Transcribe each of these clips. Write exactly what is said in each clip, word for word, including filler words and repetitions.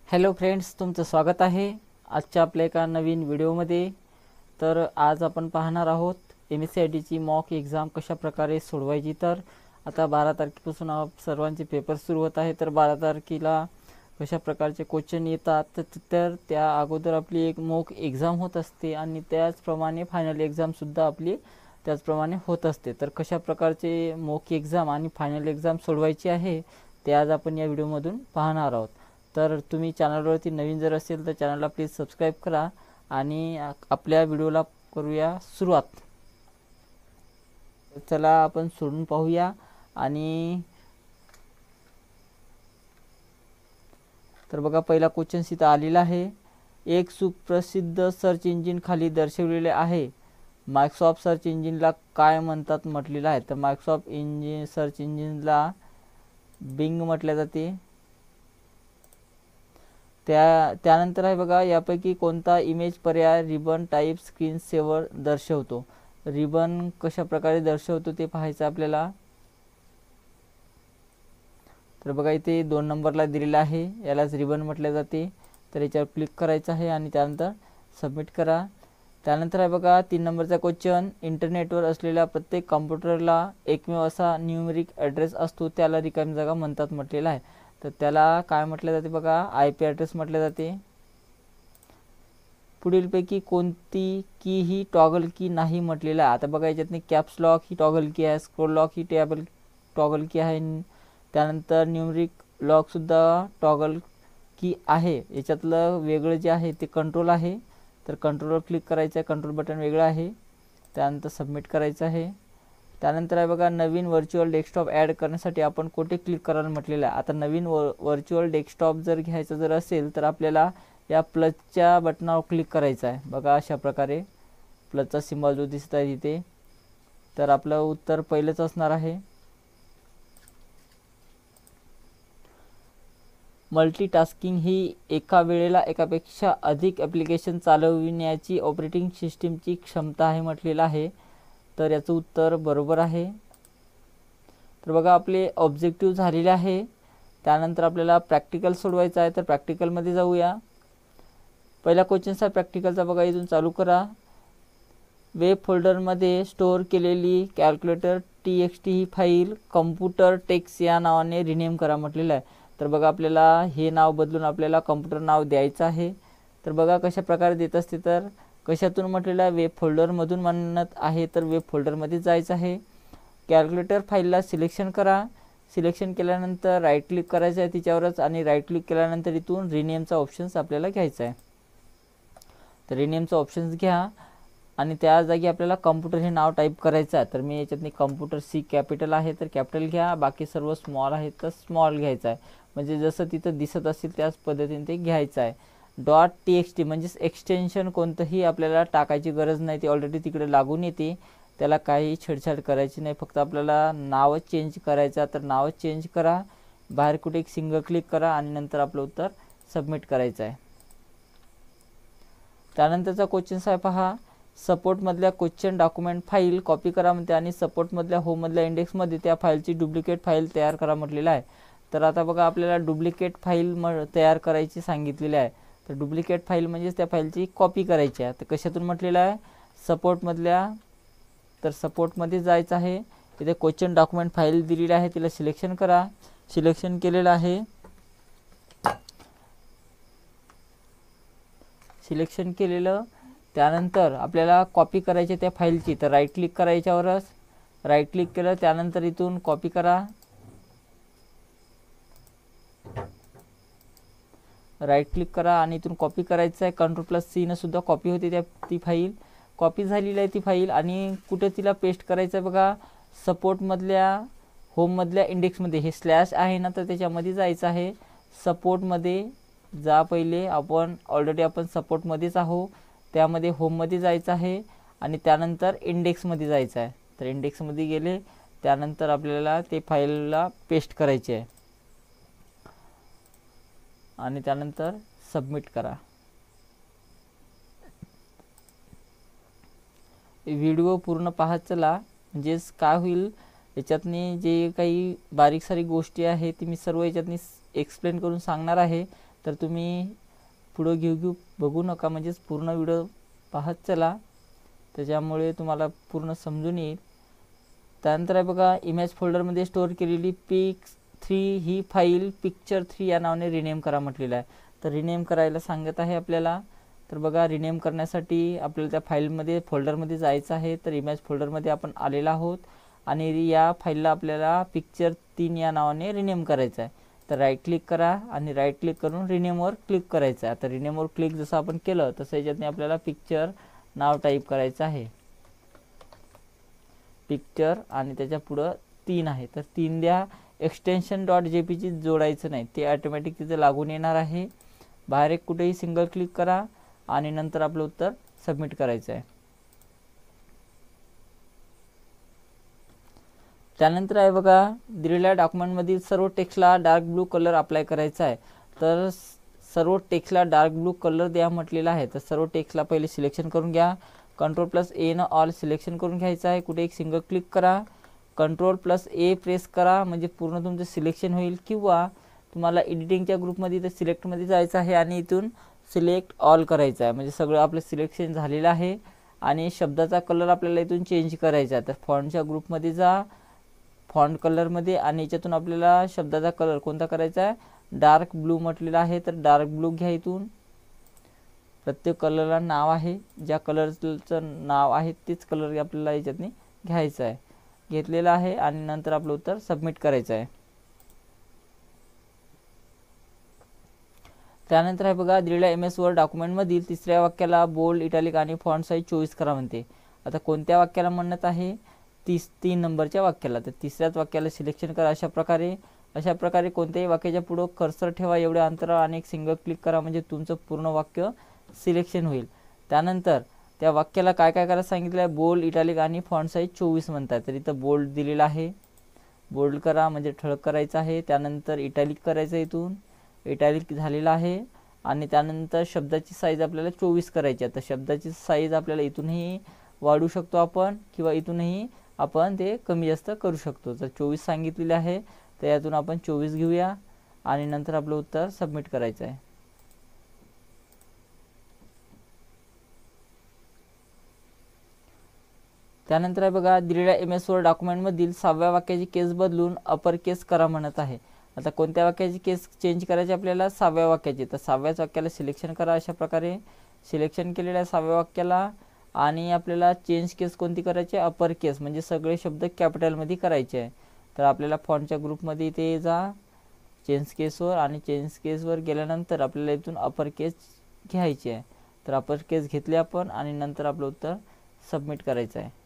Hello friends, तुमचं स्वागत आहे आजच्या आपल्या एका नवीन व्हिडिओमध्ये। तर आज आपण पाहणार आहोत एम एस सी आय टीची मॉक एक्झाम कशा प्रकारे सोडवायची। तर आता बारा तारखेपासून आप सर्वांचे पेपर सुरू होत आहे। तर बारा तारखेला कशा प्रकारचे क्वेश्चन येतात तर त्या अगोदर आपली एक मॉक एक्झाम होत असते आणि त्याचप्रमाणे फायनल एक्झामसुद्धा आपली त्याचप्रमाणे होत असते। तर कशा प्रकारचे मॉक एक्झाम आणि फायनल एक्झाम सोडवायची आहे ते आज आपण या व्हिडिओमधून पाहणार आहोत। तर तुम्ही चॅनलवरती नवीन जर असेल तर चॅनलला प्लीज सबस्क्राईब करा आणि आपल्या व्हिडिओला करूया सुरुवात। चला आपण सोडून पाहूया। आणि तर बघा, पहिला क्वेश्चन इथं आलेला आहे। एक सुप्रसिद्ध सर्च इंजिन खाली दर्शवलेले आहे, मायक्रोसॉफ्ट सर्च इंजिनला काय म्हणतात म्हटलेलं आहे। तर मायक्रोसॉफ्ट इंजिन सर्च इंजिनला बिंग म्हटले जाते। त्या त्यानंतर आहे बघा, यापैकी कोणता इमेज पर्याय रिबन टाईप स्क्रीन सेव्हर दर्शवतो। रिबन कशा प्रकारे दर्शवतो ते पाहायचं आपल्याला। तर बघा, इथे दोन नंबरला दिलेला आहे, यालाच रिबन म्हटले जाते। तर याच्यावर क्लिक करायचं आहे आणि त्यानंतर सबमिट करा। त्यानंतर आहे बघा, तीन नंबरचा क्वेश्चन, इंटरनेटवर असलेल्या प्रत्येक कॉम्प्युटरला एकमेव असा न्यूमेरिक ॲड्रेस असतो, त्याला रिकामी जागा म्हणतात म्हटलेला आहे। तर त्याला काय म्हटले जाते बघा, आय पी ॲड्रेस म्हटले जाते। पुढीलपैकी कोणती की ही टॉगल की नाही म्हटलेलं आहे। आता बघा, याच्यातनी कॅप्स लॉक ही टॉगल की आहे, स्क्रोल लॉक ही टॅबल टॉगल की आहे, त्यानंतर न्यूमेरिक लॉकसुद्धा टॉगल की आहे। याच्यातलं वेगळं जे आहे ते कंट्रोल आहे। तर कंट्रोलवर क्लिक करायचं आहे, कंट्रोल बटन वेगळं आहे। त्यानंतर सबमिट करायचं आहे। त्यानंतर आहे बघा, नवीन व्हर्च्युअल डेस्कटॉप ॲड करण्यासाठी आपण कुठे क्लिक करायला म्हटलेलं आहे। आता नवीन व व्हर्च्युअल डेस्कटॉप जर घ्यायचं जर असेल तर आपल्याला या प्लसच्या बटनावर क्लिक करायचं आहे। बघा, अशा प्रकारे प्लसचा सिम्बॉल जो दिसत आहे तिथे। तर आपलं उत्तर पहिलंच असणार आहे। मल्टीटास्किंग ही एका वेळेला एकापेक्षा अधिक ॲप्लिकेशन चालविण्याची ऑपरेटिंग सिस्टीमची क्षमता आहे म्हटलेलं आहे। तर याचं उत्तर बरोबर आहे। तर बघा, आपले ऑब्जेक्टिव्ह झालेले आहे। त्यानंतर आपल्याला प्रॅक्टिकल सोडवायचं आहे। तर प्रॅक्टिकलमध्ये जाऊया। पहिला क्वेश्चनचा प्रॅक्टिकलचा बघा, इथून चालू करा। वेब फोल्डरमध्ये स्टोअर केलेली कॅल्क्युलेटर टी एक्स टी ही फाईल कम्प्युटर टेक्स या नावाने रिनेम करा म्हटलेलं आहे। तर बघा, आपल्याला हे नाव बदलून आपल्याला कम्प्युटर नाव द्यायचं आहे। तर बघा कशा प्रकारे देत असते, तर कशातून म्हटलेलं आहे, वेब फोल्डरमधून म्हणत आहे। तर वेब फोल्डरमध्ये जायचं आहे। कॅल्क्युलेटर फाईलला सिलेक्शन करा। सिलेक्शन केल्यानंतर राईट क्लिक करायचं आहे तिच्यावरच आणि राईट क्लिक केल्यानंतर इथून रिनेमचा ऑप्शन्स आपल्याला घ्यायचा आहे। तर रिनेमचा ऑप्शन्स घ्या आणि त्या जागी आपल्याला कम्प्युटर हे नाव टाईप करायचं आहे। तर मी याच्यातनी कम्प्युटर सी कॅपिटल आहे तर कॅपिटल घ्या, बाकी सर्व स्मॉल आहे तर स्मॉल घ्यायचं आहे। म्हणजे जसं तिथं दिसत असेल त्याच पद्धतीने ते घ्यायचं आहे। डॉट टी एक्स टी म्हणजेच एक्सटेन्शन कोणतंही आपल्याला टाकायची गरज नाही, ती ऑलरेडी तिकडे लागून येते, त्याला काही छेडछाड करायची नाही। फक्त आपल्याला नावच चेंज करायचं, तर नावच चेंज करा, बाहेर कुठे एक सिंगल क्लिक करा आणि नंतर आपलं उत्तर सबमिट करायचं आहे। त्यानंतरचा क्वेश्चन आहे पहा, सपोर्टमधल्या क्वेश्चन डॉक्युमेंट फाईल कॉपी करा म्हणते आणि सपोर्टमधल्या होममधल्या इंडेक्समध्ये त्या फाईलची डुप्लिकेट फाईल तयार करा म्हटलेलं आहे। तर आता बघा, आपल्याला डुप्लिकेट फाईल म तयार करायची सांगितलेली आहे। तर डुप्लिकेट फाईल म्हणजेच त्या फाईलची कॉपी करायची आहे। तर कशातून म्हटलेलं आहे, सपोर्टमधल्या। तर सपोर्टमध्ये जायचं आहे। इथे क्वेश्चन डॉक्युमेंट फाईल दिलेली आहे, तिला सिलेक्शन करा। सिलेक्शन केलेलं आहे। सिलेक्शन केलेलं त्यानंतर आपल्याला कॉपी करायची त्या फाईलची। तर राईट क्लिक करायच्यावरच राईट क्लिक केलं, त्यानंतर इथून कॉपी करा। राईट क्लिक करा आणि इथून कॉपी करायचं आहे। कंट्रोल प्लस सी न सुद्धा कॉपी होते त्या ती फाईल, कॉपी झालेली आहे ती फाईल। आणि कुठे तिला पेस्ट करायचं आहे बघा, सपोर्टमधल्या होममधल्या इंडेक्समध्ये हे स्लॅश आहे ना, तर त्याच्यामध्ये जायचं आहे। सपोर्टमध्ये जा पहिले, आपण ऑलरेडी आपण सपोर्टमध्येच आहो, त्यामध्ये होममध्ये जायचं आहे आणि त्यानंतर इंडेक्समध्ये जायचं आहे। तर इंडेक्समध्ये गेले त्यानंतर आपल्याला ते फाईलला पेस्ट करायचे आहे आणि त्यानंतर सबमिट करा। व्हिडिओ पूर्ण पाहत चला, म्हणजेच काय होईल, याच्यातनी जे काही बारीक सारीक गोष्टी आहे ती मी सर्व याच्यातनी एक्सप्लेन करून सांगणार आहे। तर तुम्ही पुढं घेऊ घेऊ बघू नका, म्हणजेच पूर्ण व्हिडिओ पाहत चला, त्याच्यामुळे तुम्हाला पूर्ण समजून येईल. त्यानंतर आहे बघा, इमेज फोल्डरमध्ये स्टोअर केलेली पिक्स थ्री ही फाईल पिक्चर थ्री या नावाने रिनेम करा म्हटलेलं आहे. तर रिनेम करायला सांगत आहे आपल्याला. तर बघा, रिनेम करण्यासाठी आपल्याला त्या फाईलमध्ये फोल्डरमध्ये जायचं आहे. तर इमेज फोल्डरमध्ये आपण आलेलो आहोत आणि या फाईलला आपल्याला पिक्चर तीन या नावाने रिनेम करायचं आहे. तर राईट क्लिक करा आणि राईट क्लिक करून रिनेमवर क्लिक करायचं आहे. आता रिनेमवर क्लिक जसं आपण केलं तसं याच्यातनी आपल्याला पिक्चर नाव टाईप करायचं आहे, पिक्चर, आणि त्याच्या पुढं तीन आहे. तर तीन द्या. Extension dot J P G जोडायचं नाही, ते ऑटोमॅटिक तिथे लागून येणार आहे. बाहेर एक कुठेही सिंगल क्लिक करा आणि नंतर आपलं उत्तर सबमिट करायचं आहे. त्यानंतर आहे बघा, दिलेल्या डॉक्युमेंटमधील सर्व टेक्स्टला डार्क ब्लू कलर अप्लाय करायचा आहे. तर सर्व टेक्स्टला डार्क ब्लू कलर द्या म्हटलेला आहे. तर सर्व टेक्स्टला पहिले सिलेक्शन करून घ्या. कंट्रोल प्लस ए न ऑल सिलेक्शन करून घ्यायचं आहे. कुठे एक सिंगल क्लिक करा, कंट्रोल प्लस ए प्रेस करा, म्हणजे पूर्ण तुमचं सिलेक्शन होईल. किंवा तुम्हाला एडिटिंगच्या ग्रुपमध्ये तर सिलेक्टमध्ये जायचं आहे आणि इथून सिलेक्ट ऑल करायचं आहे, म्हणजे सगळं आपलं सिलेक्शन झालेलं आहे. आणि शब्दाचा कलर आपल्याला इथून चेंज करायचा आहे. तर फॉन्टच्या ग्रुपमध्ये जा, फॉन्ट कलरमध्ये, आणि याच्यातून आपल्याला शब्दाचा कलर कोणता करायचा आहे, डार्क ब्लू म्हटलेला आहे. तर डार्क ब्लू घ्या. इथून प्रत्येक कलरला नाव आहे, ज्या कलरचं नाव आहे तेच कलर आपल्याला याच्यातनी घ्यायचं आहे. घेतलेलं आहे आणि नंतर आपलं उत्तर सबमिट करायचं आहे. त्यानंतर आहे बघा, दिलेल्या एम एस वर्ड डॉक्युमेंटमधील तिसऱ्या वाक्याला बोल्ड, इटॅलिक आणि फॉन्ट साईज चोवीस करा म्हणते. आता कोणत्या वाक्याला म्हणत आहे, तीस तीन नंबरच्या वाक्याला. तर तिसऱ्याच वाक्याला सिलेक्शन करा. अशा प्रकारे अशा प्रकारे कोणत्याही वाक्याच्या पुढं कर्सर ठेवा, एवढ्या अंतरावर, आणि एक सिंगल क्लिक करा, म्हणजे तुमचं पूर्ण वाक्य सिलेक्शन होईल. त्यानंतर त्या वाक्याला काय काय करायला सांगितलं आहे, बोल्ड, इटॅलिक आणि फॉन्ट साईज चोवीस म्हणतात. तर इथं बोल्ड दिलेला आहे, बोल्ड करा म्हणजे ठळक करायचं आहे. त्यानंतर इटॅलिक करायचं, इथून इटॅलिक झालेला आहे. आणि त्यानंतर शब्दाची साईज आपल्याला चोवीस करायची आहे. तर शब्दाची साईज आपल्याला इथूनही वाढवू शकतो आपण, किंवा इथूनही आपण ते कमी जास्त करू शकतो. तर चोवीस सांगितलेले आहे, तर यातून आपण चोवीस घेऊया आणि नंतर आपलं उत्तर सबमिट करायचं आहे. त्यानंतर आहे बघा, दिलेल्या एम एस वर्ड डॉक्युमेंटमधील सहाव्या वाक्याची केस बदलून अपर केस करा म्हणत आहे. आता कोणत्या वाक्याची केस चेंज करायची आपल्याला, सहाव्या वाक्याची. तर सहाव्याच वाक्याला सिलेक्शन करा. अशा प्रकारे सिलेक्शन केलेल्या सहाव्या वाक्याला, आणि आपल्याला चेंज केस कोणती करायची, अपर केस, म्हणजे सगळे शब्द कॅपिटलमध्ये करायचे आहे. तर आपल्याला फॉन्टच्या ग्रुपमध्ये इथे जा, चेंज केसवर, आणि चेंज केसवर गेल्यानंतर आपल्याला इथून अपर केस घ्यायची आहे. तर अपर केस घेतले आपण आणि नंतर आपलं उत्तर सबमिट करायचं आहे.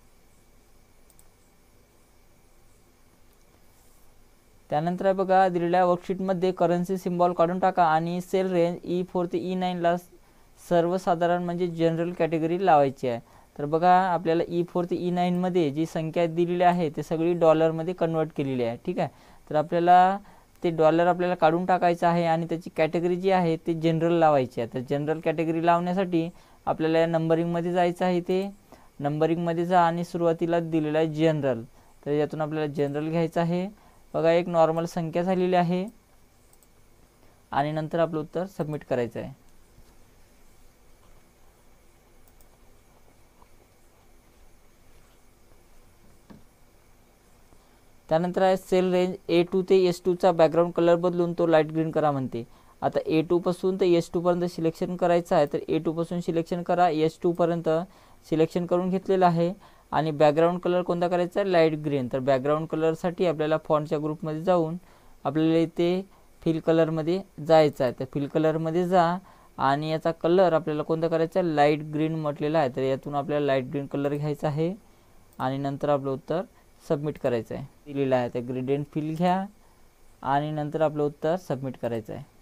त्यानंतर आहे बघा, दिलेल्या वर्कशीटमध्ये करन्सी सिम्बॉल काढून टाका आणि सेल रेंज ई फोर ते ई नाईनला सर्वसाधारण म्हणजे जनरल कॅटेगरी लावायची आहे. तर बघा, आपल्याला ई फोर ते ई नाईनमध्ये जी संख्या दिलेली आहे ते सगळी डॉलरमध्ये कन्वर्ट केलेली आहे. ठीक आहे. तर आपल्याला ते डॉलर आपल्याला काढून टाकायचं आहे आणि त्याची कॅटेगरी जी आहे ते जनरल लावायची आहे. तर जनरल कॅटेगरी लावण्यासाठी आपल्याला या नंबरिंगमध्ये जायचं आहे. ते नंबरिंगमध्ये जा आणि सुरुवातीला दिलेलं आहे जनरल. तर यातून आपल्याला जनरल घ्यायचं आहे. बघा, एक नॉर्मल संख्या झालेली आहे आणि नंतर आपलं उत्तर सबमिट करायचं आहे. त्यानंतर आहे सेल रेंज ए टू ते एस टूचा बॅकग्राऊंड कलर बदलून तो लाईट ग्रीन करा म्हणते. आता ए टू पासून तर एस टू पर्यंत सिलेक्शन करायचं आहे. तर ए टू पासून सिलेक्शन करा, एस टू पर्यंत सिलेक्शन करून घेतलेलं आहे. आणि बॅकग्राऊंड कलर कोणता करायचा आहे, लाईट ग्रीन. तर बॅकग्राऊंड कलरसाठी आपल्याला फॉन्टच्या ग्रुपमध्ये जाऊन आपल्याला इथे फिल कलरमध्ये जायचं आहे. तर फिल कलरमध्ये जा आणि याचा कलर आपल्याला कोणता करायचा आहे, लाईट ग्रीन म्हटलेला आहे. तर यातून आपल्याला लाईट ग्रीन कलर घ्यायचा आहे आणि नंतर आपलं उत्तर सबमिट करायचं आहे. दिलेलं आहे तर ग्रेडियंट फिल घ्या आणि नंतर आपलं उत्तर सबमिट करायचं आहे.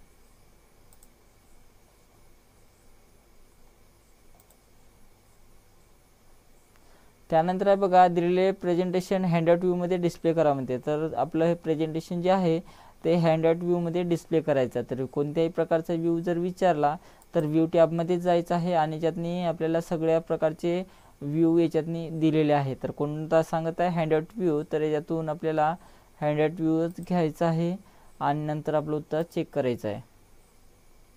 त्यानंतर आहे बघा, दिलेले प्रेझेंटेशन हँडआउट व्ह्यूमध्ये डिस्प्ले करा म्हणते. तर आपलं हे प्रेझेंटेशन जे आहे ते हँडआउट व्ह्यूमध्ये डिस्प्ले करायचं. तर कोणत्याही प्रकारचा व्ह्यू जर विचारला तर व्ह्यू टॅबमध्ये जायचं आहे आणि याच्यातनी आपल्याला सगळ्या प्रकारचे व्ह्यू याच्यातनी दिलेले आहे. तर कोणता सांगत आहे, हँडआउट व्ह्यू. तर याच्यातून आपल्याला हँडआउट व्ह्यूच घ्यायचा आहे आणि नंतर आपलं उत्तर चेक करायचं आहे.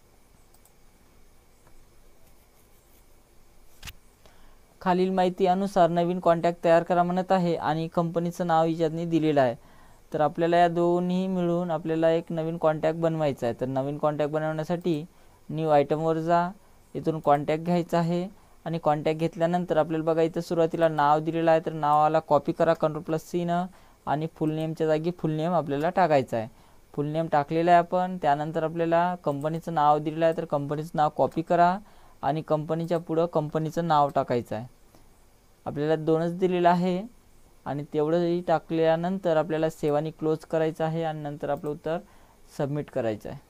खालील माहिती अनुसार नवीन कॉन्टॅक्ट तयार करा म्हणत आहे आणि कंपनीचं नाव याच्यातनी दिलेलं आहे. तर आपल्याला या दोन्ही मिळून आपल्याला एक नवीन कॉन्टॅक्ट बनवायचा आहे. तर नवीन कॉन्टॅक्ट बनवण्यासाठी न्यू आयटमवर जा, इथून कॉन्टॅक्ट घ्यायचा आहे आणि कॉन्टॅक्ट घेतल्यानंतर आपल्याला बघा इथं सुरुवातीला नाव दिलेलं आहे. तर नावाला कॉपी करा कंट्रोल प्लस सी न आणि फुल नेमच्या जागी फुल नेम आपल्याला टाकायचं आहे. फुल नेम टाकलेलं आहे आपण. त्यानंतर आपल्याला कंपनीचं नाव दिलेलं आहे तर कंपनीचं नाव कॉपी करा आणि कंपनीच्या पुढं कंपनीचं नाव टाकायचं आहे. आपल्याला दोनच दिलेलं आहे आणि तेवढंही टाकल्यानंतर आपल्याला सेव्ह आणि क्लोज करायचं आहे आणि नंतर आपलं उत्तर सबमिट करायचं आहे.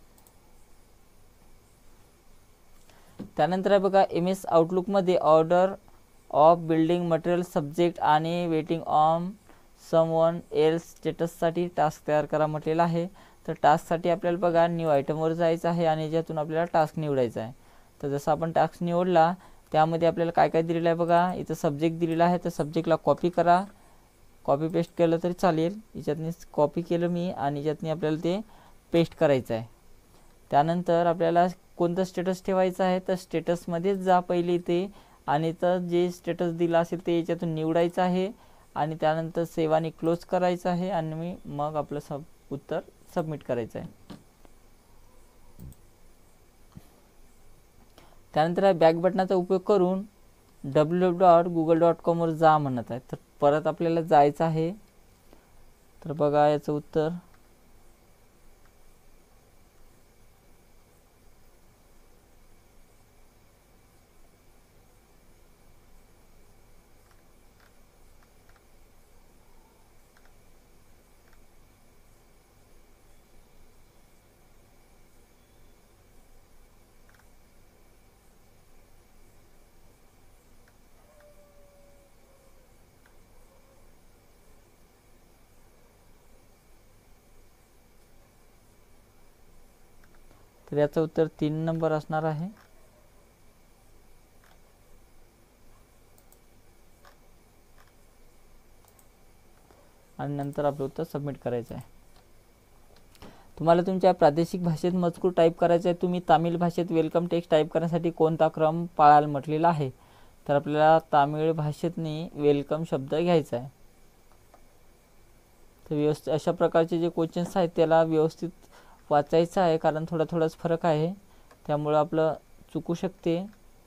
त्यानंतर आहे बघा एम एस आउटलुकमध्ये order of building material subject आणि वेटिंग ऑन समवन एल्स स्टेटससाठी टास्क तयार करा म्हटलेलं आहे. तर टास्कसाठी आपल्याला बघा न्यू आयटमवर जायचं आहे आणि याच्यातून आपल्याला टास्क निवडायचा आहे. तर जसं आपण टास्क निवडला त्यामध्ये आपल्याला काय काय दिलेलं आहे बघा, इथं सब्जेक्ट दिलेला आहे तर सब्जेक्टला कॉपी करा, कॉपी पेस्ट केलं तरी चालेल. याच्यातनी कॉपी केलं मी आणि याच्यातनी आपल्याला ते पेस्ट करायचं आहे. त्यानंतर आपल्याला कोणतं स्टेटस ठेवायचं आहे तर स्टेटसमध्येच जा पहिले ते आणि तर जे स्टेटस दिलं असेल ते याच्यातून निवडायचं आहे आणि त्यानंतर सेव्ह आणि क्लोज करायचं आहे आणि मी मग आपलं सब उत्तर सबमिट करायचं आहे. त्यानंतर बॅक बटनाचा उपयोग करून W W dot Google dot कॉमवर जा म्हणत आहे. तर परत आपल्याला जायचं आहे. तर बघा याचं उत्तर तर याचं उत्तर तीन नंबर असणार आहे. आणि नंतर आपलं उत्तर सबमिट करायचं आहे. तुम्हाला तुमच्या प्रादेशिक भाषेत मजकूर टाईप करायचा आहे. तुम्ही तामिळ भाषेत वेलकम टेक्स्ट टाईप करण्यासाठी कोणता क्रम पाळायला म्हटलेला आहे. तर आपल्याला तामिळ भाषेतनी वेलकम शब्द घ्यायचा आहे. तर व्यवस्थित अशा प्रकारचे जे क्वेश्चन्स आहेत त्याला व्यवस्थित वाचायचं आहे कारण थोडा थोडाच फरक आहे त्यामुळे आपलं चुकू शकते.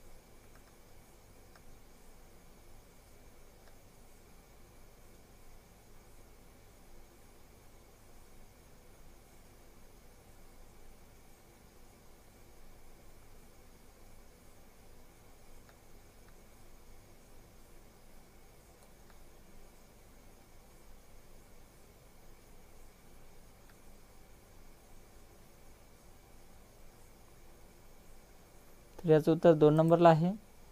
तर याचं उत्तर दोन नंबरला आहे.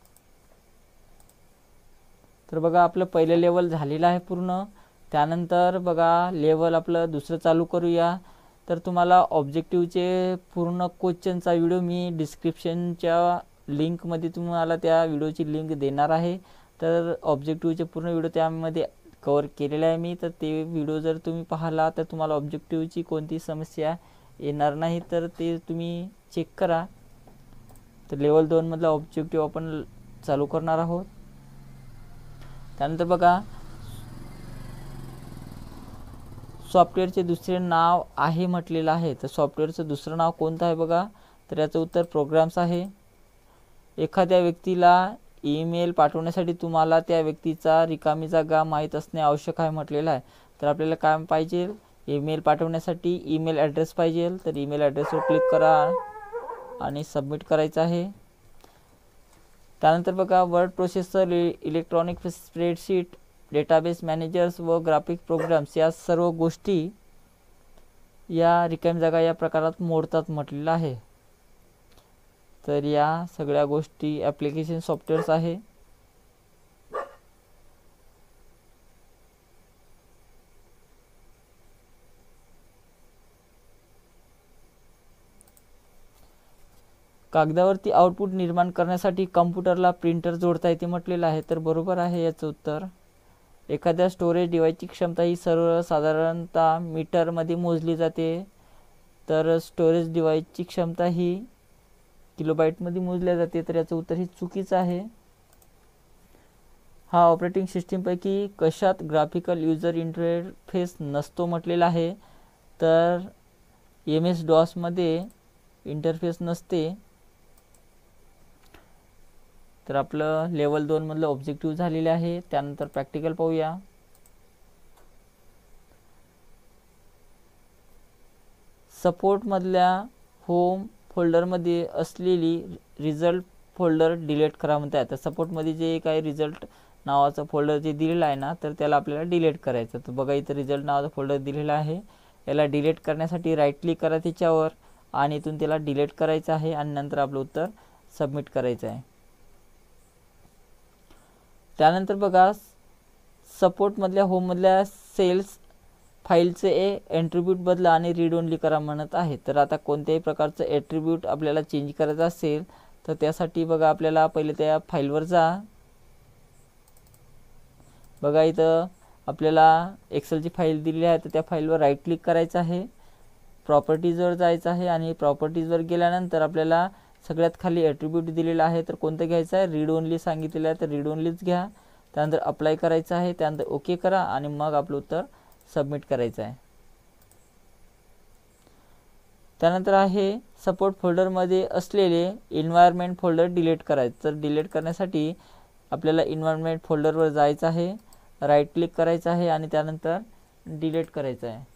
तर बघा आपलं पहिलं लेवल झालेलं आहे पूर्ण. त्यानंतर बघा लेवल आपलं दुसरं चालू करूया. तर तुम्हाला ऑब्जेक्टिव्हचे पूर्ण क्वेश्चनचा व्हिडिओ मी डिस्क्रिप्शनच्या लिंकमध्ये तुम्हाला त्या व्हिडिओची लिंक देणार आहे. तर ऑब्जेक्टिव्हचे पूर्ण व्हिडिओ त्यामध्ये कवर केलेला आहे मी. तर ते व्हिडिओ जर तुम्ही पाहिला तर तुम्हाला ऑब्जेक्टिव्हची कोणती समस्या येणार नाही. तर ते तुम्ही चेक करा. तर लेवल दोन मधला ऑब्जेक्टिव्ह आपण चालू करणार आहोत. त्यानंतर बघा सॉफ्टवेअरचे दुसरे नाव आहे म्हटलेलं आहे. तर सॉफ्टवेअरचं दुसरं नाव कोणतं आहे बघा. तर याचं उत्तर प्रोग्राम्स आहे. एखाद्या व्यक्तीला ईमेल पाठवण्यासाठी तुम्हाला त्या व्यक्तीचा रिकामी जागा माहीत असणे आवश्यक आहे म्हटलेलं आहे. तर आपल्याला काय पाहिजे, ईमेल पाठवण्यासाठी ईमेल ॲड्रेस पाहिजे. तर ईमेल ॲड्रेसवर क्लिक करा आणि सबमिट करायचं आहे. त्यानंतर बघा word processor, electronic spreadsheet, database managers व ग्राफिक प्रोग्राम्स या सर्व गोष्टी या रिकामी जागा या प्रकारात मोडतात म्हटलेलं आहे. तर या सगळ्या गोष्टी ॲप्लिकेशन सॉफ्टवेअर्स आहे. कागदावरती आउटपुट निर्माण करण्यासाठी कॉम्प्युटरला प्रिंटर जोडता येते म्हटलेलं आहे. तर बरोबर आहे याचं उत्तर. एखाद्या स्टोरेज डिव्हाइसची क्षमता ही सर्वसाधारणतः मीटरमध्ये मोजली जाते. तर स्टोरेज डिव्हाइसची क्षमता ही किलोबाईटमध्ये मोजल्या जाते. तर याचं उत्तर हे चुकीचं आहे. हा ऑपरेटिंग सिस्टीमपैकी कशात ग्राफिकल यूजर इंटरफेस नसतो म्हटलेला आहे, तर एम एस डॉसमध्ये इंटरफेस नसते. तर आपलं लेवल दोन मधलं ऑब्जेक्टिव्ह झालेले आहे. त्यानंतर प्रॅक्टिकल पाहूया. सपोर्टमधल्या होम फोल्डरमध्ये असलेली रिझल्ट फोल्डर डिलीट करा म्हणते. तर सपोर्टमध्ये जे काही रिझल्ट नावाचं फोल्डर जे दिलेलं आहे ना, तर त्याला आपल्याला डिलीट करायचं. तर बघा इथं रिझल्ट नावाचा फोल्डर दिलेला आहे. याला डिलीट करण्यासाठी राईट क्लिक करा त्याच्यावर आणि इथून त्याला डिलीट करायचं आहे आणि नंतर आपलं उत्तर सबमिट करायचं आहे. त्यानंतर बघा सपोर्टमधल्या होममधल्या सेल्स फाईलचे ए ॲट्रिब्यूट बदला आणि रीड ओनली करा म्हणत आहे. तर आता कोणत्याही प्रकारचं ॲट्रिब्यूट आपल्याला चेंज करायचं असेल तर त्यासाठी बघा आपल्याला पहिले त्या फाईलवर जा. बघा इथं आपल्याला एक्सेलची फाईल दिलेली आहे, तर त्या फाईलवर राईट क्लिक करायचं आहे, प्रॉपर्टीजवर जायचं आहे आणि प्रॉपर्टीजवर गेल्यानंतर आपल्याला सगळ्यात खाली ॲट्रिब्यूट दिलेला आहे, तर कोणतं घ्यायचं आहे, रीड ओनली सांगितलेलं आहे, तर रीड ओनलीच घ्या. त्यानंतर अप्लाय करायचं आहे, त्यानंतर ओके करा आणि मग आपलं उत्तर सबमिट करायचं आहे. त्यानंतर आहे सपोर्ट फोल्डरमध्ये असलेले एन्व्हायरमेंट फोल्डर डिलीट करायचं. तर डिलीट करण्यासाठी आपल्याला एन्व्हायरमेंट फोल्डरवर जायचं आहे, राईट क्लिक करायचं आहे आणि त्यानंतर डिलीट करायचं आहे.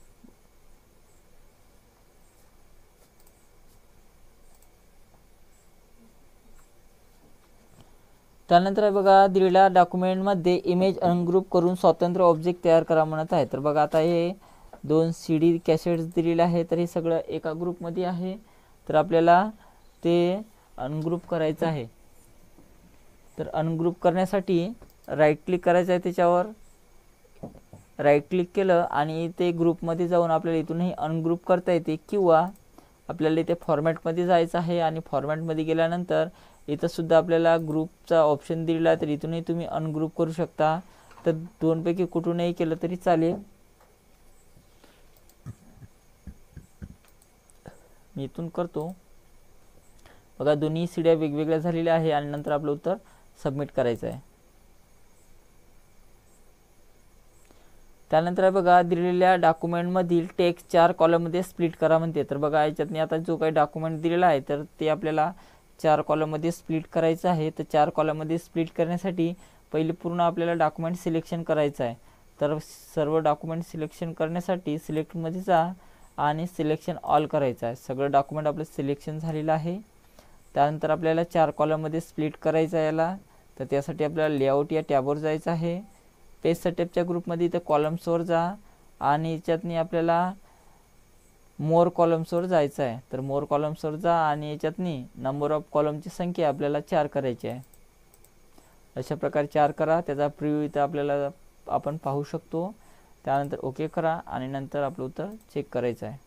त्यानंतर आहे बघा दिलेल्या डॉक्युमेंटमध्ये इमेज अनग्रुप करून स्वतंत्र ऑब्जेक्ट तयार करा म्हणत आहे. तर बघा आता हे दोन सी डी कॅसेट्स दिलेले आहे, तर हे सगळं एका ग्रुपमध्ये आहे. तर आपल्याला ते अनग्रुप करायचं आहे. तर अनग्रुप करण्यासाठी राईट क्लिक करायचं आहे, त्याच्यावर राईट क्लिक केलं आणि ते ग्रुपमध्ये जाऊन आपल्याला इथूनही अनग्रुप करता येते किंवा आपल्याला इथे फॉर्मॅटमध्ये जायचं आहे आणि फॉर्मॅटमध्ये गेल्यानंतर इथं सुद्धा आपल्याला ग्रुपचा ऑप्शन दिलेला आहे, तर इथूनही तुम्ही अनग्रुप करू शकता. तर दोनपैकी कुठूनही केलं तरी चालेल. मी इथून करतो. बघा दोन्ही सीड्या वेगवेगळ्या झालेल्या आहे आणि नंतर आपलं उत्तर सबमिट करायचं आहे. त्यानंतर आहे बघा दिलेल्या डॉक्युमेंटमधील टेक्स्ट चार कॉलममध्ये स्प्लिट करा म्हणते. तर बघा याच्यातनी आता जो काही डॉक्युमेंट दिलेला आहे तर ते आपल्याला चार कॉलममध्ये स्प्लिट करायचं आहे. तर चार कॉलममध्ये स्प्लिट करण्यासाठी पहिले पूर्ण आपल्याला डॉक्युमेंट सिलेक्शन करायचं आहे. तर सर्व डॉक्युमेंट सिलेक्शन करण्यासाठी सिलेक्टमध्ये जा आणि सिलेक्शन ऑल करायचं आहे. सगळं डॉक्युमेंट आपलं सिलेक्शन झालेलं आहे. त्यानंतर आपल्याला चार कॉलममध्ये स्प्लिट करायचं आहे याला. तर त्यासाठी आपल्याला लेआउट या टॅबवर जायचं आहे. पेज सेटअपच्या ग्रुपमध्ये इथं कॉलम्सवर जा आणि याच्यातनी आपल्याला मोर कॉलम्सवर जायचं आहे. तर मोर कॉलम्सवर जा आणि याच्यातनी नंबर ऑफ कॉलमची संख्या आपल्याला चार करायची आहे. अशा प्रकारे चार करा. त्याचा प्रिव्ह्यू इथं आपल्याला आपण पाहू शकतो. त्यानंतर ओके करा आणि नंतर आपलं उत्तर चेक करायचं आहे.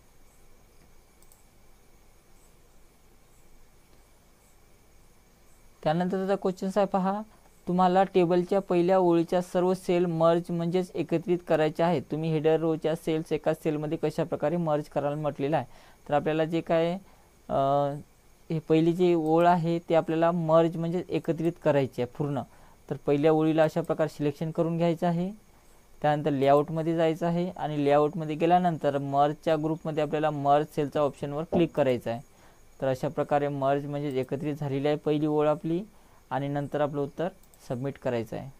त्यानंतर त्याचा क्वेश्चन आहे पहा, तुम्हाला टेबलच्या पहिल्या ओळीच्या सर्व सेल मर्ज म्हणजेच एकत्रित करायचे आहेत. तुम्ही हेडर रोच्या सेल्स एका सेलमध्ये कशा प्रकारे मर्ज करायला म्हटलेलं आहे. तर आपल्याला जे काय हे पहिली जी ओळ आहे ते आपल्याला मर्ज म्हणजे एकत्रित करायची आहे पूर्ण. तर पहिल्या ओळीला अशा प्रकारे सिलेक्शन करून घ्यायचं आहे. त्यानंतर लेआउटमध्ये जायचं आहे आणि लेआउटमध्ये गेल्यानंतर मर्जच्या ग्रुपमध्ये आपल्याला मर्ज सेलच्या ऑप्शनवर क्लिक करायचं आहे. तर अशा प्रकारे मर्ज म्हणजे एकत्रित झालेली आहे पहिली ओळ आपली आणि नंतर आपलं उत्तर सबमिट करायचं आहे.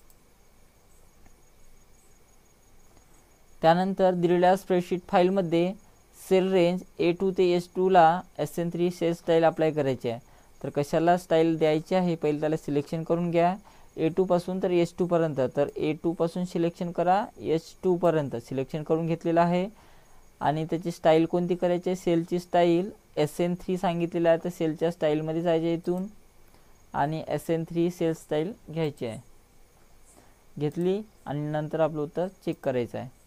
त्यानंतर दिलेल्या स्प्रेडशीट फाईलमध्ये सेल रेंज ए टू ते एस टूला S N three cell style apply करायची आहे. तर कशाला स्टाईल द्यायची आहे पहिले त्याला सिलेक्शन करून घ्या. ए टू पासून तर एस टू पर्यंत. तर ए टू पासून सिलेक्शन करा एस टू पर्यंत सिलेक्शन करून घेतलेलं आहे. आणि त्याची स्टाईल कोणती करायची आहे, सेलची स्टाईल एस एन थ्री सांगितलेलं आहे. तर सेलच्या स्टाईलमध्ये जायचे इथून आणि S N three cell style घ्यायची आहे. घेतली आणि नंतर आपलं उत्तर चेक करायचं आहे.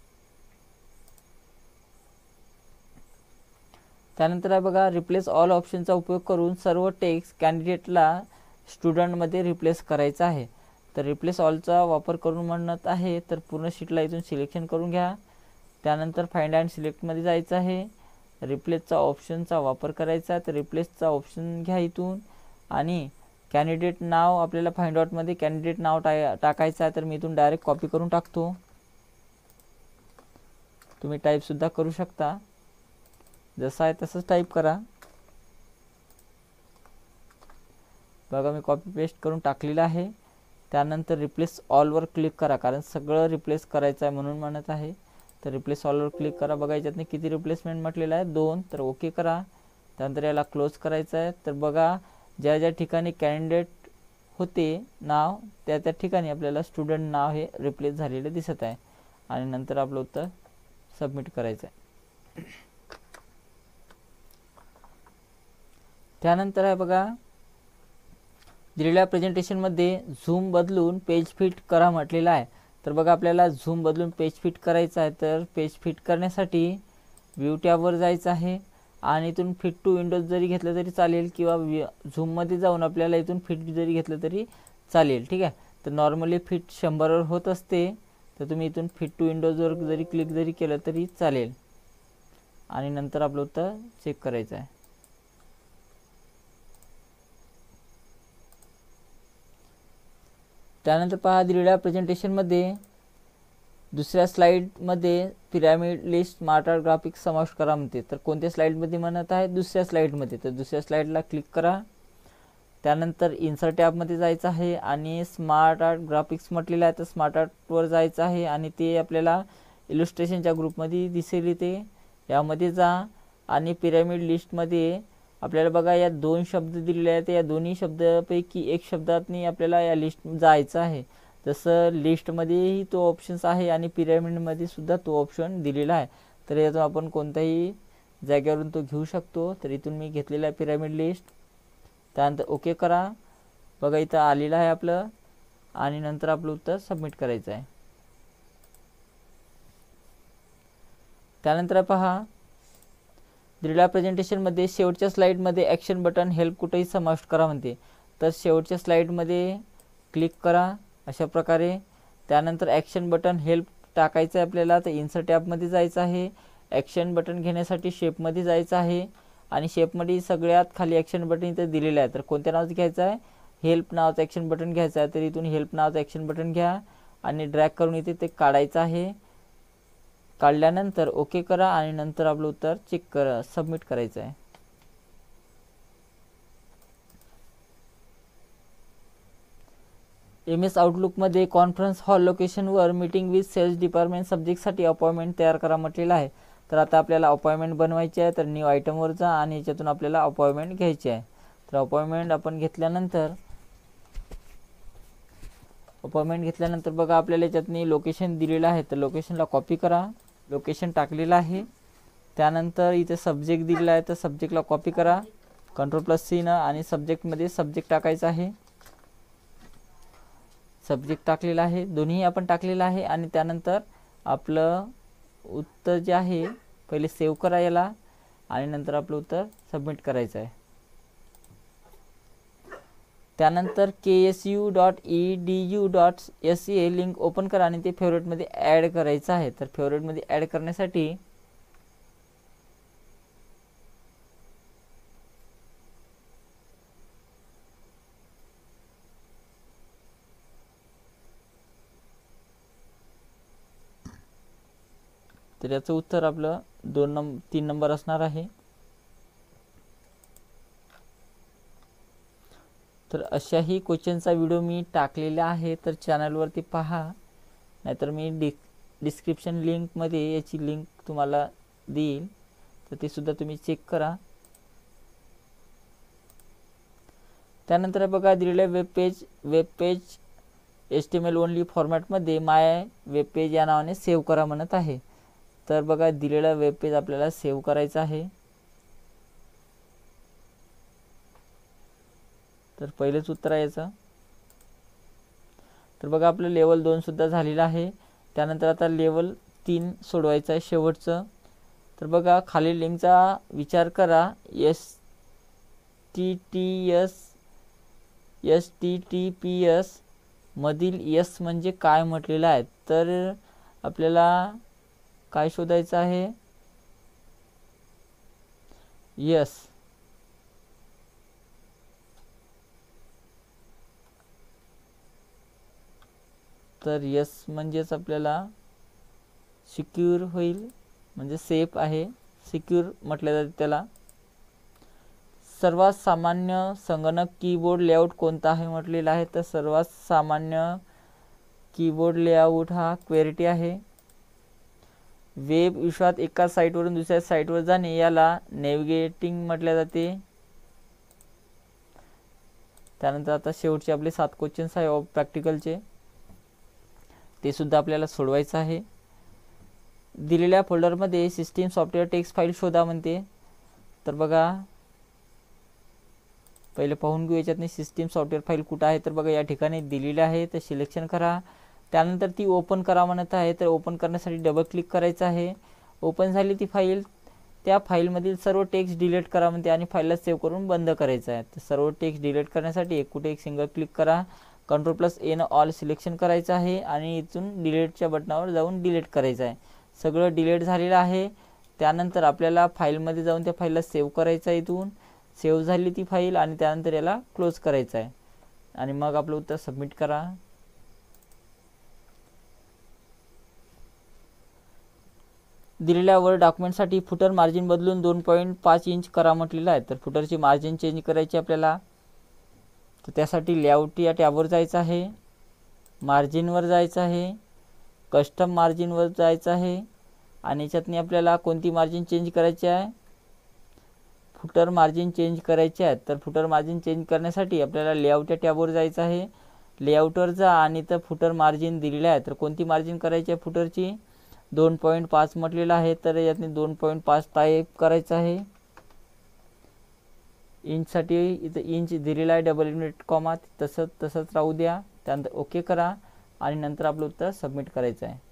त्यानंतर आहे बघा रिप्लेस ऑल ऑप्शनचा उपयोग करून सर्व टेक्स्ट कॅन्डिडेटला स्टुडंटमध्ये रिप्लेस करायचा आहे. तर रिप्लेस ऑलचा वापर करून म्हणत आहे. तर पूर्ण शीटला इथून सिलेक्शन करून घ्या. त्यानंतर फाइंड अँड सिलेक्टमध्ये जायचं आहे. रिप्लेसचा ऑप्शनचा वापर करायचा. तर रिप्लेसचा ऑप्शन घ्या इथून आणि कॅन्डिडेट नाव आपल्याला फाइंड आउटमध्ये कॅन्डिडेट नाव टा टाकायचं आहे, तर मी इथून डायरेक्ट कॉपी करून टाकतो. तुम्ही टाईपसुद्धा करू शकता, जसं आहे तसंच टाईप करा. बघा मी कॉपी पेस्ट करून टाकलेलं आहे. त्यानंतर रिप्लेस ऑलवर क्लिक करा, कारण सगळं रिप्लेस करायचं आहे म्हणून म्हणत आहे. तर रिप्लेस ऑलवर क्लिक करा. बघा याच्यातनी किती रिप्लेसमेंट म्हटलेलं आहे, दोन. तर ओके करा. त्यानंतर याला क्लोज करायचं आहे. तर बघा ज्या ज्या ठिकाणी कॅन्डिडेट होते नाव, त्या त्या ठिकाणी आपल्याला स्टुडंट नाव हे रिप्लेस झालेले दिसत आहे. आणि नंतर आपलं उत्तर सबमिट करायचं आहे. त्यानंतर आहे बघा दिलेल्या प्रेझेंटेशनमध्ये झूम बदलून पेज फिट करा म्हटलेलं आहे. तर बघा आपल्याला झूम बदलून पेज फिट करायचं आहे. तर पेज फिट करण्यासाठी व्ह्यू टॅबवर जायचं आहे आणि इथून फिट टू विंडोज जरी घेतलं तरी चालेल, किंवा झूममध्ये जाऊन आपल्याला इथून फिट जरी घेतलं तरी चालेल. ठीक आहे. तर नॉर्मली फिट शंभरवर होत असते, तर तुम्ही इथून फिट टू विंडोजवर जरी क्लिक जरी केलं तरी चालेल. आणि नंतर आपलं उत्तर चेक करायचं आहे. त्यानंतर पहा दिलेल्या प्रेझेंटेशनमध्ये दुसऱ्या स्लाईडमध्ये pyramid list smart art graphics समाविष्ट करा म्हणते. तर कोणत्या स्लाईडमध्ये म्हणत आहे, दुसऱ्या स्लाईडमध्ये. तर दुसऱ्या स्लाईडला क्लिक करा. त्यानंतर इन्सर्ट टॅबमध्ये जायचं आहे आणि स्मार्ट आर्ट ग्राफिक्स म्हटलेलं आहे, तर स्मार्ट आर्टवर जायचं आहे आणि ते आपल्याला इलुस्ट्रेशनच्या ग्रुपमध्ये दिसेल. इथे यामध्ये जा आणि पिरॅमिड लिस्टमध्ये आपल्याला बघा या दोन शब्द दिलेले आहेत, या दोन्ही शब्दापैकी एक शब्दातनी आपल्याला या लिस्ट जायचं आहे. जसं लिस्टमध्येही तो ऑप्शन्स आहे आणि पिरॅमिडमध्ये सुद्धा तो ऑप्शन दिलेला आहे. तर यातून आपण कोणत्याही जागेवरून तो घेऊ शकतो. तर इथून मी घेतलेला आहे पिरॅमिड लिस्ट. त्यानंतर ओके करा. बघा इथं आलेलं आहे आपलं, आणि नंतर आपलं उत्तर सबमिट करायचं आहे. त्यानंतर पहा दिलेल्या प्रेझेंटेशनमध्ये शेवटच्या स्लाईडमध्ये ॲक्शन बटन हेल्प कुठेही समाविष्ट करा म्हणते. तर शेवटच्या स्लाईडमध्ये क्लिक करा अशा प्रकारे. त्यानंतर ॲक्शन बटन हेल्प टाकायचं आहे आपल्याला. तर इन्सर्ट टॅबमध्ये जायचं आहे. ॲक्शन बटन घेण्यासाठी शेपमध्ये जायचं आहे आणि शेपमध्ये सगळ्यात खाली ॲक्शन बटन इथं दिलेलं आहे. तर कोणत्या नावाचं घ्यायचं आहे, हेल्प नावाचं ॲक्शन बटन घ्यायचं आहे. तर इथून हेल्प नावाचं ॲक्शन बटन घ्या आणि ड्रॅग करून इथे ते काढायचं आहे. काढल्यानंतर ओके करा आणि नंतर आपलं उत्तर चेक करा, सबमिट करायचं आहे. एम एस आउटलुकमध्ये कॉन्फरन्स हॉल लोकेशनवर मीटिंग विथ सेल्स डिपार्टमेंट सब्जेक्टसाठी अपॉइंटमेंट तयार करा म्हटलेलं आहे. तर आता आपल्याला अपॉइंटमेंट बनवायची आहे. तर न्यू आयटमवर जा आणि याच्यातून आपल्याला अपॉइंटमेंट घ्यायची आहे. तर अपॉइंटमेंट आपण घेतल्यानंतर अपॉइंटमेंट घेतल्यानंतर बघा आपल्याला याच्यातनी लोकेशन दिलेलं आहे. तर लोकेशनला कॉपी करा. लोकेशन टाकलेलं आहे. त्यानंतर इथे सब्जेक्ट दिलेला आहे, तर सब्जेक्टला कॉपी करा कंट्रोल प्लस सी न, आणि सब्जेक्टमध्ये सब्जेक्ट टाकायचा आहे. सब्जेक्ट टाकलेला आहे, दोन्ही आपण टाकलेलं आहे. आणि त्यानंतर आपलं उत्तर जे आहे पहिले सेव्ह करा याला, आणि नंतर आपलं उत्तर सबमिट करायचं आहे. त्यानंतर K S U dot E D U dot S A link open करा आणि ते फेवरेटमध्ये ॲड करायचं आहे. तर फेवरेटमध्ये ॲड करण्यासाठी तर याचं उत्तर आपलं दोन नंबर तीन नंबर असणार आहे. तर अशाही क्वेश्चनचा व्हिडिओ मी टाकलेला आहे, तर चॅनलवरती पहा, नाहीतर मी डि डिस्क्रिप्शन लिंकमध्ये याची लिंक तुम्हाला देईल, तर ते सुद्धा तुम्ही चेक करा. त्यानंतर बघा दिलेल्या web page web page H T M L only फॉर्मॅटमध्ये माय वेब पेज या नावाने सेव्ह करा म्हणत आहे. तर बघा दिलेला वेब पेज आपल्याला सेव्ह करायचं आहे. तर पहिलेच उत्तर आहे याचं. तर बघा आपलं लेवल दोन सुद्धा झालेलं आहे. त्यानंतर आता लेवल तीन सोडवायचं आहे शेवटचं. तर बघा खालील लिंकचा विचार करा. S T T S S T T P S मधील एस म्हणजे काय म्हटलेलं आहे. तर आपल्याला काय शोधायचं आहे, यस. तर यस म्हणजेच आपल्याला सिक्युअर होईल, म्हणजे सेफ आहे, सिक्युअर म्हटले जाते त्याला. सर्वात सामान्य संगणक कीबोर्ड लेआउट कोणता आहे म्हटलेला आहे. तर सर्वात सामान्य कीबोर्ड लेआउट हा क्वेरिटी आहे. वेब विश्वात एका साईटवरून दुसऱ्या साईटवर जाणे याला नेव्हिगेटिंग म्हटले जाते. त्यानंतर आता शेवटचे आपले सात क्वेश्चन्स आहे ऑफ प्रॅक्टिकलचे, ते सुद्धा आपल्याला सोडवायचं आहे. दिलेल्या फोल्डरमध्ये सिस्टीम सॉफ्टवेअर टेक्स्ट फाईल शोधा म्हणते. तर बघा पहिले पाहून घेऊ याच्यातनी सिस्टीम सॉफ्टवेअर फाईल कुठं आहे. तर बघा या ठिकाणी दिलेली आहे, तर सिलेक्शन करा. त्यानंतर ती ओपन करा म्हणत आहे, तर ओपन करण्यासाठी डबल क्लिक करायचं आहे. ओपन झाली ती फाईल, त्या फाईलमधील सर्व टेक्स्ट डिलीट करा म्हणते आणि फाईलला सेव्ह करून बंद करायचं आहे. तर सर्व टेक्स्ट डिलीट करण्यासाठी एक कुठे एक सिंगल क्लिक करा, कंट्रोल प्लस ए न ऑल सिलेक्शन करायचं आहे आणि इथून डिलीटच्या बटनावर जाऊन डिलीट करायचं आहे. सगळं डिलीट झालेलं आहे. त्यानंतर आपल्याला फाईलमध्ये जाऊन त्या फाईलला सेव्ह करायचं आहे. इथून सेव्ह झाली ती फाईल आणि त्यानंतर याला क्लोज करायचं आहे आणि मग आपलं उत्तर सबमिट करा. दिलेल्या वर्ड डॉक्युमेंटसाठी फुटर मार्जिन बदलून दोन पॉईंट पाच इंच करा म्हटलेलं आहे. तर फुटरची मार्जिन चेंज करायची आपल्याला. तर त्यासाठी लेआउट या टॅबवर जायचं आहे, मार्जिनवर जायचं आहे, कस्टम मार्जिनवर जायचं आहे आणि याच्यातनी आपल्याला कोणती मार्जिन चेंज करायची आहे, फुटर मार्जिन चेंज करायचे आहे. तर फुटर मार्जिन चेंज करण्यासाठी आपल्याला लेआउट या टॅबवर जायचं आहे. लेआउटवर जा आणि तर फुटर मार्जिन दिलेलं आहे. तर कोणती मार्जिन करायची आहे फुटरची, दोन पॉईंट पाच म्हटलेलं आहे. तर यातनी दोन पॉईंट पाच टाईप करायचं आहे. इंचसाठी इथं इंच दिलेला आहे, डबल युनिट कॉमा तसंच तसंच राहू द्या. त्यानंतर ओके करा आणि नंतर आपलं उत्तर सबमिट करायचं आहे.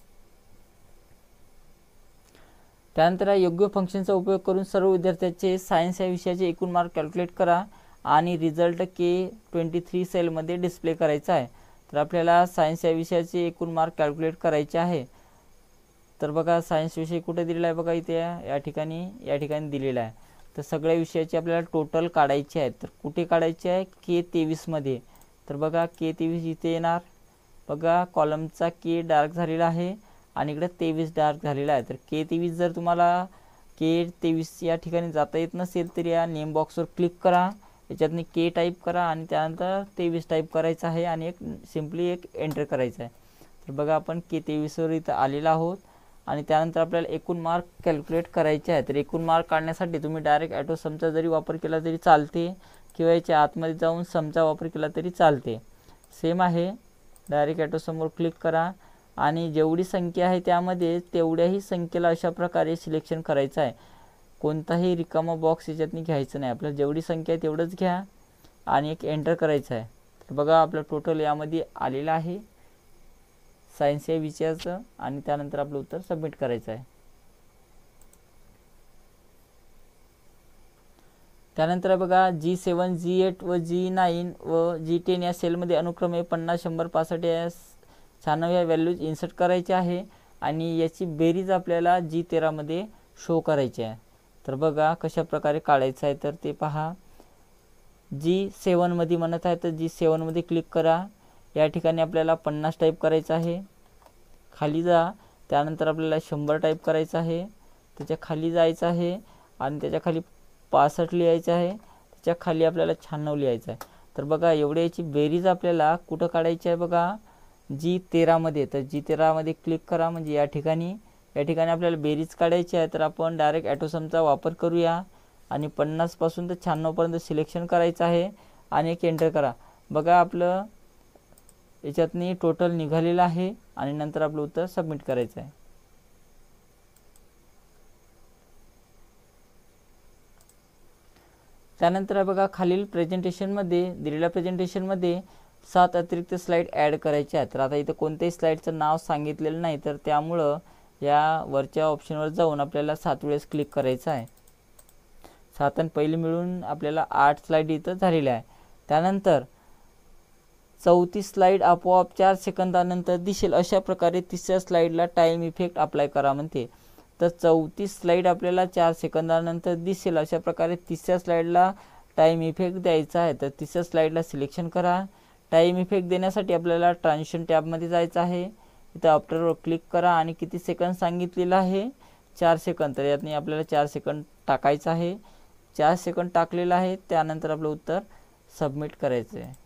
त्यानंतर योग्य फंक्शनचा उपयोग करून सर्व विद्यार्थ्यांचे सायन्स या विषयाचे एकूण मार्क कॅल्क्युलेट करा आणि रिझल्ट के ट्वेंटी थ्री सेलमध्ये डिस्प्ले करायचा आहे. तर आपल्याला सायन्स या विषयाचे एकूण मार्क कॅल्क्युलेट करायचे आहे. तर बघा सायन्स विषय कुठे दिलेला आहे, बघा इथे या ठिकाणी या ठिकाणी दिलेला आहे. तर सगळ्या विषयाची आपल्याला टोटल काढायची आहे. तर कुठे काढायची आहे, के तेवीसमध्ये. तर बघा के तेवीस इथे येणार. बघा कॉलमचा के डार्क झालेला आहे आणि इकडे तेवीस डार्क झालेला आहे. तर के तेवीस जर तुम्हाला के तेवीस या ठिकाणी जाता येत नसेल तर या नेम बॉक्सवर क्लिक करा, याच्यातनी के टाईप करा आणि त्यानंतर तेवीस टाईप करायचं आहे आणि एक सिम्पली एक एंटर करायचं आहे. तर बघा आपण के तेवीसवर इथं आलेला आहोत आणि त्यानंतर आपल्याला एकूण मार्क कॅल्क्युलेट करायचे आहे. तर एकूण मार्क काढण्यासाठी तुम्ही डायरेक्ट ॲटो समचा जरी वापर केला तरी चालते किंवा याच्या आतमध्ये जाऊन समचा वापर केला तरी चालते, सेम आहे. डायरेक्ट ॲटो समोर क्लिक करा आणि जेवढी संख्या आहे त्यामध्ये तेवढ्याही संख्येला अशा प्रकारे सिलेक्शन करायचं आहे. कोणताही रिकामा बॉक्स याच्यातनी घ्यायचं नाही. आपल्याला जेवढी संख्या आहे तेवढंच घ्या आणि एक एंटर करायचं आहे. तर बघा आपलं टोटल यामध्ये आलेलं आहे सायन्स या विषयाचं आणि त्यानंतर आपलं उत्तर सबमिट करायचं आहे. त्यानंतर बघा जी सेवन जी एट व जी नाईन व जी टेन या सेलमध्ये अनुक्रमे पन्नास शंभर पासष्ट या शहाण्णव या व्हॅल्यूज इन्सर्ट करायचे आहे आणि याची बेरीज आपल्याला जी तेरामध्ये शो करायची आहे. तर बघा कशा प्रकारे काढायचं आहे तर ते पहा. जी सेवनमध्ये म्हणत आहे तर जी सेवनमध्ये क्लिक करा. या ठिकाणी आपल्याला पन्नास टाईप करायचं आहे, खाली जा. त्यानंतर आपल्याला शंभर टाईप करायचं आहे, त्याच्या खाली जायचं आहे आणि त्याच्या खाली पासष्ट लिहायचं आहे, त्याच्या खाली आपल्याला शहाण्णव लिहायचं आहे. तर बघा एवढी याची बेरीज आपल्याला कुठं काढायची आहे, बघा जी तेरामध्ये. तर जी तेरामध्ये क्लिक करा, म्हणजे या ठिकाणी या ठिकाणी आपल्याला बेरीज काढायची आहे. तर आपण डायरेक्ट ॲटोसमचा वापर करूया आणि पन्नासपासून तर शहाण्णवपर्यंत सिलेक्शन करायचं आहे आणि एक एंटर करा. बघा आपलं याच्यातनी टोटल निघालेलं आहे आणि नंतर आपलं उत्तर सबमिट करायचं आहे. त्यानंतर बघा खालील प्रेझेंटेशनमध्ये दिलेल्या प्रेझेंटेशनमध्ये सात अतिरिक्त स्लाईड ॲड करायचे आहेत. तर आता इथं कोणत्याही स्लाईडचं नाव सांगितलेलं नाही, तर त्यामुळं या वरच्या ऑप्शनवर जाऊन आपल्याला सात वेळेस क्लिक करायचं आहे. सात आणि पहिली मिळून आपल्याला आठ स्लाईड इथं झालेल्या आहे. त्यानंतर चौतीस स्लाईड आपोआप चार सेकंदानंतर दिसेल अशा प्रकारे तिसऱ्या स्लाईडला टाईम इफेक्ट अप्लाय करा म्हणते. तर चौतीस स्लाईड आपल्याला चार सेकंदानंतर दिसेल अशा प्रकारे तिसऱ्या स्लाईडला टाईम इफेक्ट द्यायचा आहे. तर तिसऱ्या स्लाईडला सिलेक्शन करा, टाईम इफेक्ट देण्यासाठी आपल्याला ट्रान्झिशन टॅबमध्ये जायचं आहे. इथं आफ्टरवर क्लिक करा आणि किती सेकंद सांगितलेलं आहे, चार सेकंद. तर यातनी आपल्याला चार सेकंद टाकायचं आहे. चार सेकंद टाकलेलं आहे. त्यानंतर आपलं उत्तर सबमिट करायचं आहे.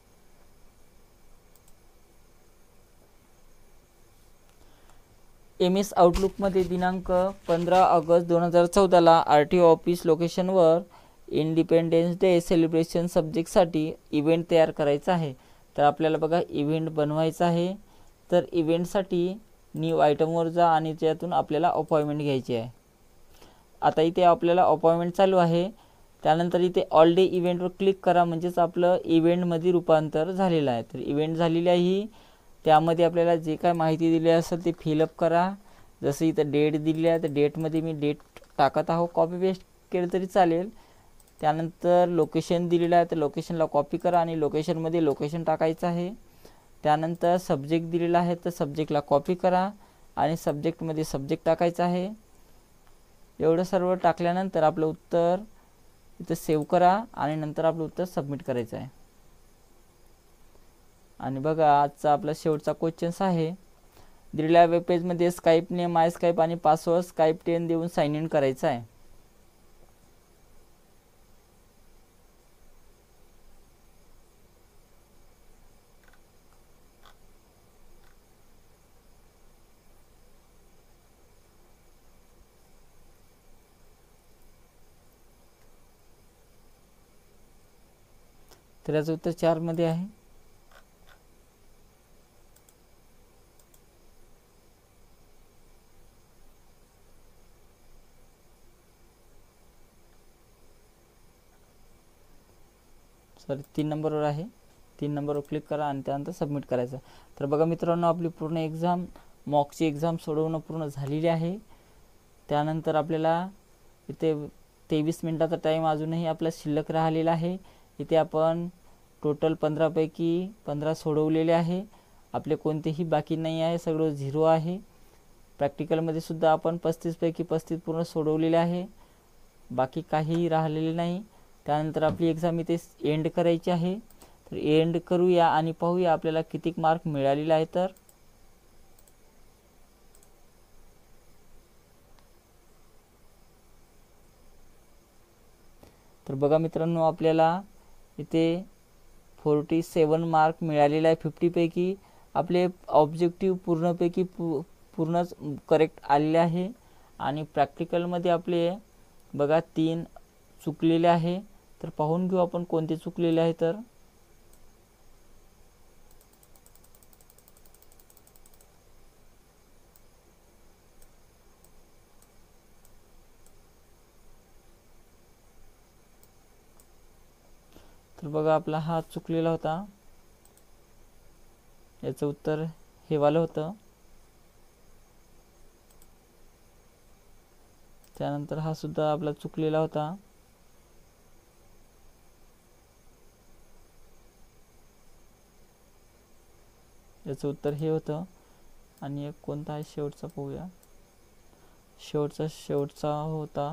एम एस आउटलुकमध्ये दिनांक पंधरा ऑगस्ट दोन हजार चौदाला आर टी ओ ऑफिस लोकेशनवर इंडिपेंडन्स डे सेलिब्रेशन सब्जेक्टसाठी इव्हेंट तयार करायचा आहे. तर आपल्याला बघा इव्हेंट बनवायचा आहे. तर इव्हेंटसाठी न्यू आयटमवर जा आणि त्यातून आपल्याला अपॉइंटमेंट घ्यायची आहे. आता इथे आपल्याला अपॉइंटमेंट चालू आहे. त्यानंतर इथे ऑल डे इव्हेंटवर क्लिक करा, म्हणजेच आपलं इव्हेंटमध्ये रूपांतर झालेलं आहे. तर इव्हेंट झालेली आहे. त्यामध्ये आपल्याला जे काय माहिती दिली असेल ते फिलअप करा. जसं इथं डेट दिली आहे, तर डेटमध्ये मी डेट टाकत आहो. कॉपी पेस्ट केलं तरी चालेल. त्यानंतर लोकेशन दिलेलं आहे, तर लोकेशनला कॉपी करा आणि लोकेशनमध्ये लोकेशन टाकायचं आहे. त्यानंतर सब्जेक्ट दिलेला आहे, तर सब्जेक्टला कॉपी करा आणि सब्जेक्टमध्ये सब्जेक्ट टाकायचा आहे. एवढं सर्व टाकल्यानंतर आपलं उत्तर इथं सेव्ह करा आणि नंतर आपलं उत्तर सबमिट करायचं आहे. आणि बघा आजचा आपला शेवटचा क्वेश्चन्स आहे. दिलेल्या वेबपेजमध्ये स्काईप नेम, माय स्काईप आणि पासवर्ड स्काईप टेन देऊन साइन इन करायचं आहे. तर याचं उत्तर चार मध्ये आहे. सॉरी तीन नंबरवर आहे. तीन नंबरवर क्लिक करा आणि त्यानंतर सबमिट करायचं. तर बघा मित्रांनो, आपली पूर्ण एक्झाम मॉकची एक्झाम सोडवणं पूर्ण झालेली आहे. त्यानंतर आपल्याला इथे तेवीस मिनिटाचा टाईम अजूनही आपला शिल्लक राहिलेला आहे. इथे आपण टोटल पंधरापैकी पंधरा सोडवलेले आहे. आपले कोणतेही बाकी नाही आहे, सगळं झिरो आहे. प्रॅक्टिकलमध्ये सुद्धा आपण पस्तीसपैकी पस्तीस पूर्ण सोडवलेले आहे, बाकी काहीही राहिलेले नाही. त्यानंतर आपली एक्झाम इथे एंड करायची आहे. तर एंड करूया आणि पाहूया आपल्याला किती मार्क मिळालेले आहे. तर तर बघा मित्रांनो, आपल्याला इथे फोर्टी सेवन मार्क मिळालेले आहे. फिफ्टीपैकी आपले ऑब्जेक्टिव्ह पूर्णपैकी पू पूर्णच करेक्ट आलेले आहे. आणि प्रॅक्टिकलमध्ये आपले बघा तीन चुकलेले आहे. तर पाहून घेऊ आपण कोणते चुकलेले आहे. तर तर बघा आपला हा चुकलेला होता. याचं उत्तर हे वालं होतं. त्यानंतर हा सुद्धा आपला चुकलेला होता. याचं उत्तर हे होतं. आणि एक कोणता आहे शेवटचा पाहूया. शेवटचा शेवटचा होता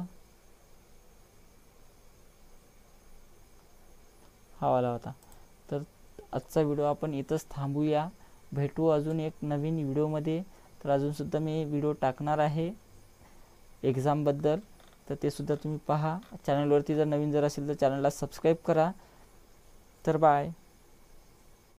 हा वाला होता. तर आजचा व्हिडिओ आपण इथंच थांबूया. भेटू अजून एक नवीन व्हिडिओमध्ये. तर अजूनसुद्धा मी व्हिडिओ टाकणार आहे एक्झामबद्दल, तर ते सुद्धा तुम्ही पहा. चॅनलवरती जर नवीन जर असेल तर चॅनलला सबस्क्राईब करा. तर बाय.